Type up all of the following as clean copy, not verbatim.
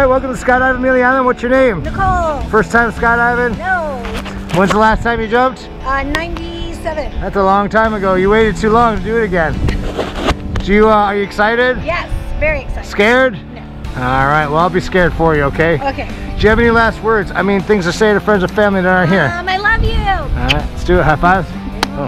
right, welcome to Skydiving Amelia Island. What's your name? Nicole. First time skydiving? No. When's the last time you jumped? 97. That's a long time ago. You waited too long to do it again. Are you excited? Yes, very excited. Scared? No. All right, well, I'll be scared for you, okay? Okay. Do you have any last words? I mean, things to say to friends and family that aren't here. I love you. All right, let's do it. High fives. Oh.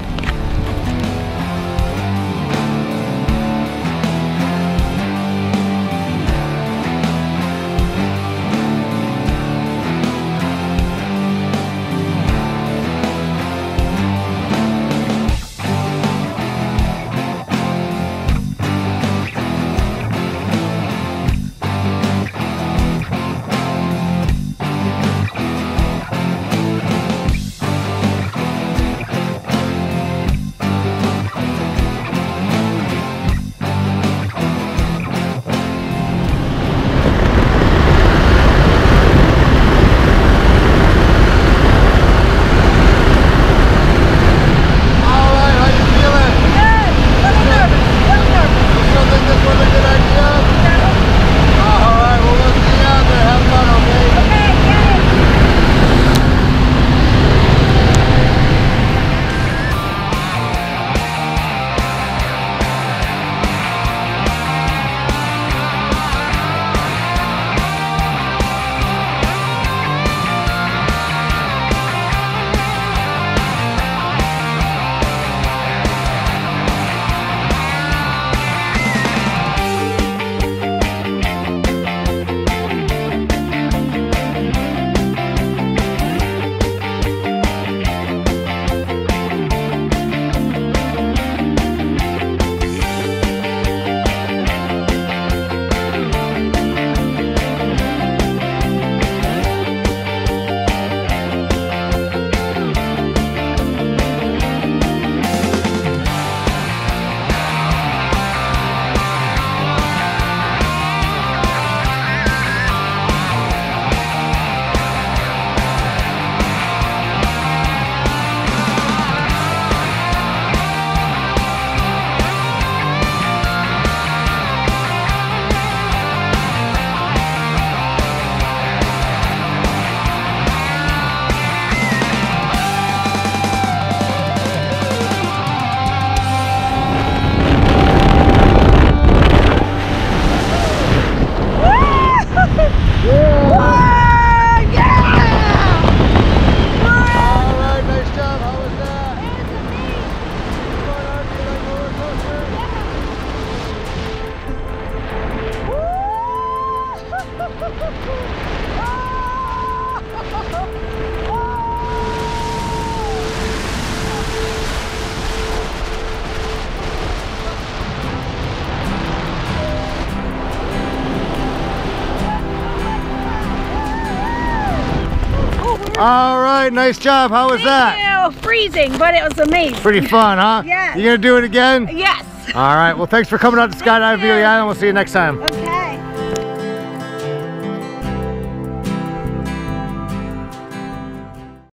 All right, nice job. How was that? Thank you. Freezing, but it was amazing. Pretty fun, huh? Yes. You gonna do it again? Yes. All right, well, thanks for coming out to Skydiving Amelia Island. We'll see you next time. Okay.